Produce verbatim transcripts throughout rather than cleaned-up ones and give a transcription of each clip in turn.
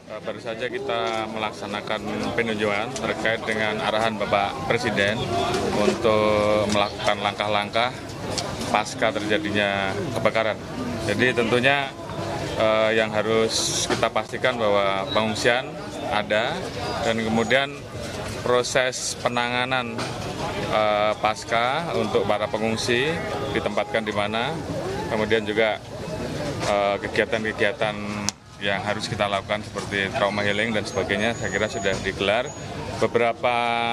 Eh, Baru saja kita melaksanakan peninjauan terkait dengan arahan Bapak Presiden untuk melakukan langkah-langkah pasca terjadinya kebakaran. Jadi tentunya eh, yang harus kita pastikan bahwa pengungsian ada dan kemudian proses penanganan eh, pasca untuk para pengungsi ditempatkan di mana, kemudian juga eh, kegiatan-kegiatan yang harus kita lakukan seperti trauma healing dan sebagainya, saya kira sudah digelar. Beberapa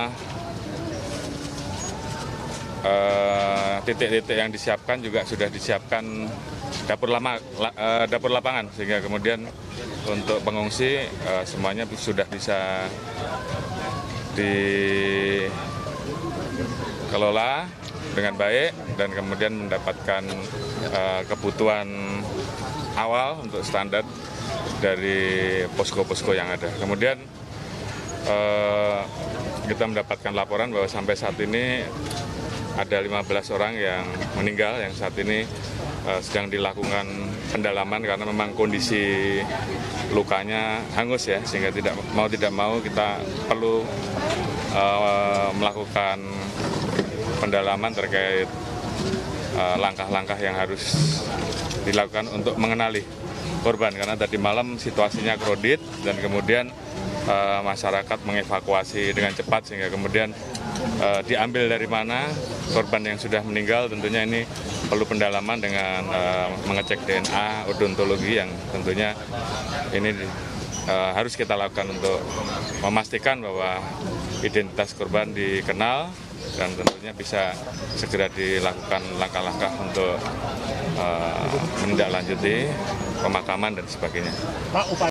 titik-titik uh, yang disiapkan juga sudah disiapkan dapur lama, uh, dapur lapangan, sehingga kemudian untuk pengungsi uh, semuanya sudah bisa dikelola dengan baik dan kemudian mendapatkan uh, kebutuhan awal untuk standar dari posko-posko yang ada. Kemudian eh, kita mendapatkan laporan bahwa sampai saat ini ada lima belas orang yang meninggal yang saat ini eh, sedang dilakukan pendalaman karena memang kondisi lukanya hangus ya, sehingga tidak mau tidak mau kita perlu eh, melakukan pendalaman terkait eh, langkah-langkah yang harus dilakukan untuk mengenali korban, karena tadi malam situasinya krodit dan kemudian uh, masyarakat mengevakuasi dengan cepat sehingga kemudian uh, diambil dari mana korban yang sudah meninggal. Tentunya ini perlu pendalaman dengan uh, mengecek D N A, odontologi yang tentunya ini uh, harus kita lakukan untuk memastikan bahwa identitas korban dikenal dan tentunya bisa segera dilakukan langkah-langkah untuk uh, menindaklanjuti pemakaman dan sebagainya.